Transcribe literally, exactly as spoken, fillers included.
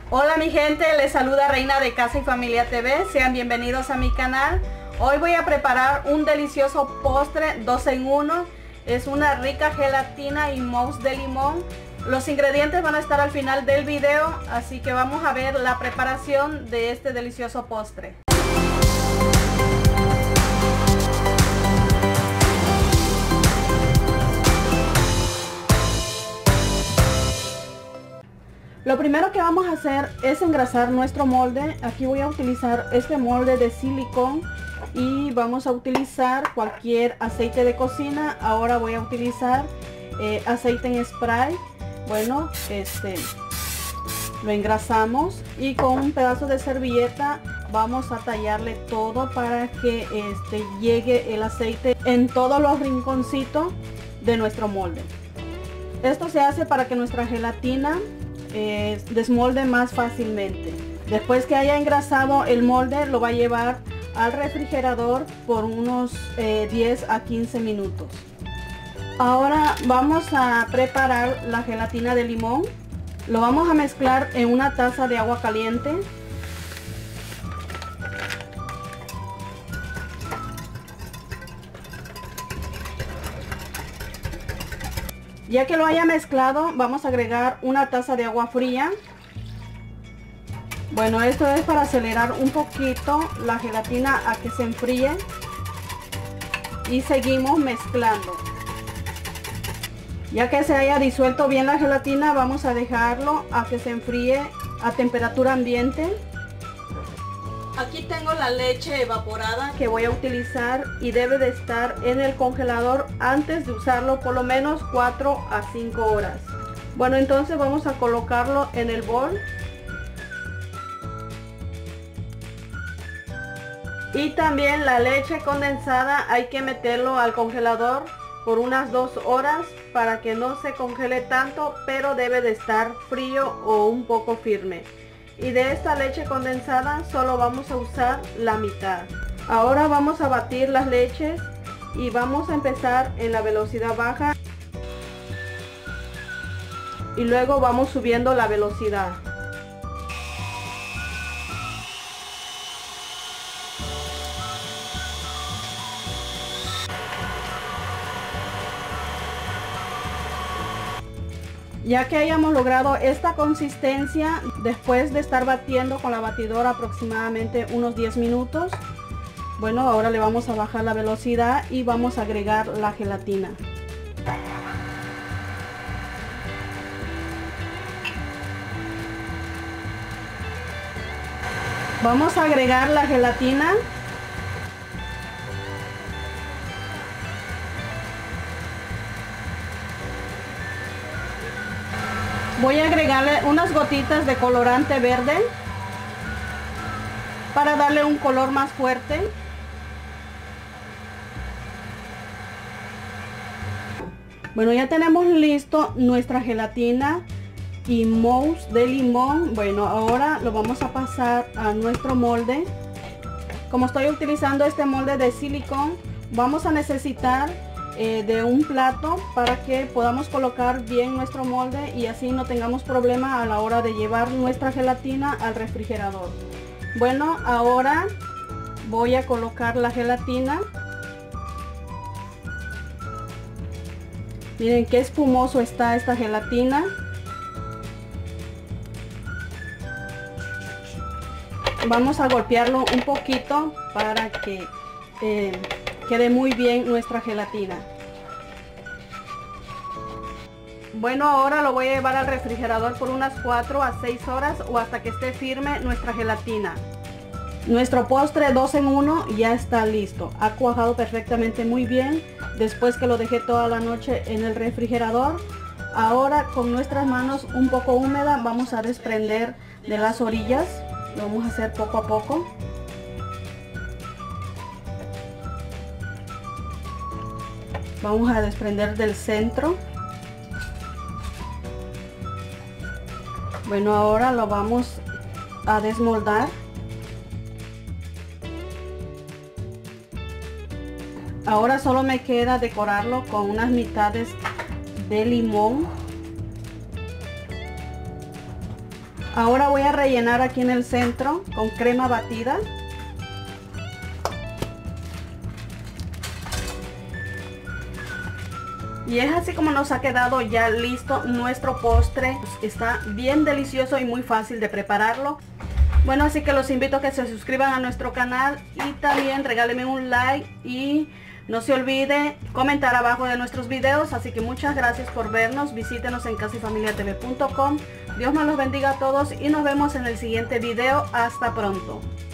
Hola mi gente, les saluda Reina de Casa y Familia T V, sean bienvenidos a mi canal. Hoy voy a preparar un delicioso postre dos en uno, es una rica gelatina y mousse de limón. Los ingredientes van a estar al final del video, así que vamos a ver la preparación de este delicioso postre. Lo primero que vamos a hacer es engrasar nuestro molde. Aquí voy a utilizar este molde de silicón y vamos a utilizar cualquier aceite de cocina. Ahora voy a utilizar eh, aceite en spray. Bueno, este lo engrasamos y con un pedazo de servilleta vamos a tallarle todo para que este llegue el aceite en todos los rinconcitos de nuestro molde. Esto se hace para que nuestra gelatina Eh, desmolde más fácilmente. Después que haya engrasado el molde, lo va a llevar al refrigerador por unos eh, diez a quince minutos. Ahora vamos a preparar la gelatina de limón. Lo vamos a mezclar en una taza de agua caliente. Ya que lo haya mezclado, vamos a agregar una taza de agua fría. Bueno, esto es para acelerar un poquito la gelatina a que se enfríe. Y seguimos mezclando. Ya que se haya disuelto bien la gelatina, vamos a dejarlo a que se enfríe a temperatura ambiente. Aquí tengo la leche evaporada que voy a utilizar y debe de estar en el congelador antes de usarlo por lo menos cuatro a cinco horas. Bueno, entonces vamos a colocarlo en el bol. Y también la leche condensada hay que meterlo al congelador por unas dos horas para que no se congele tanto, pero debe de estar frío o un poco firme. Y de esta leche condensada solo vamos a usar la mitad. Ahora vamos a batir las leches y vamos a empezar en la velocidad baja y luego vamos subiendo la velocidad. Ya que hayamos logrado esta consistencia, después de estar batiendo con la batidora aproximadamente unos diez minutos, bueno, ahora le vamos a bajar la velocidad y vamos a agregar la gelatina. Vamos a agregar la gelatina. Voy a agregarle unas gotitas de colorante verde para darle un color más fuerte. Bueno, ya tenemos listo nuestra gelatina y mousse de limón. Bueno, ahora lo vamos a pasar a nuestro molde. Como estoy utilizando este molde de silicón, vamos a necesitar Eh, de un plato para que podamos colocar bien nuestro molde y así no tengamos problema a la hora de llevar nuestra gelatina al refrigerador. Bueno, ahora voy a colocar la gelatina. Miren qué espumoso está esta gelatina. Vamos a golpearlo un poquito para que eh, quede muy bien nuestra gelatina. Bueno, ahora lo voy a llevar al refrigerador por unas cuatro a seis horas o hasta que esté firme nuestra gelatina. Nuestro postre dos en uno ya está listo. Ha cuajado perfectamente muy bien después que lo dejé toda la noche en el refrigerador. Ahora con nuestras manos un poco húmedas vamos a desprender de las orillas. Lo vamos a hacer poco a poco. Vamos a desprender del centro. Bueno, ahora lo vamos a desmoldar. Ahora solo me queda decorarlo con unas mitades de limón. Ahora voy a rellenar aquí en el centro con crema batida. Y es así como nos ha quedado ya listo nuestro postre. Está bien delicioso y muy fácil de prepararlo. Bueno, así que los invito a que se suscriban a nuestro canal y también regálenme un like y no se olvide comentar abajo de nuestros videos. Así que muchas gracias por vernos. Visítenos en casa y familia t v punto com. Dios nos los bendiga a todos y nos vemos en el siguiente video. Hasta pronto.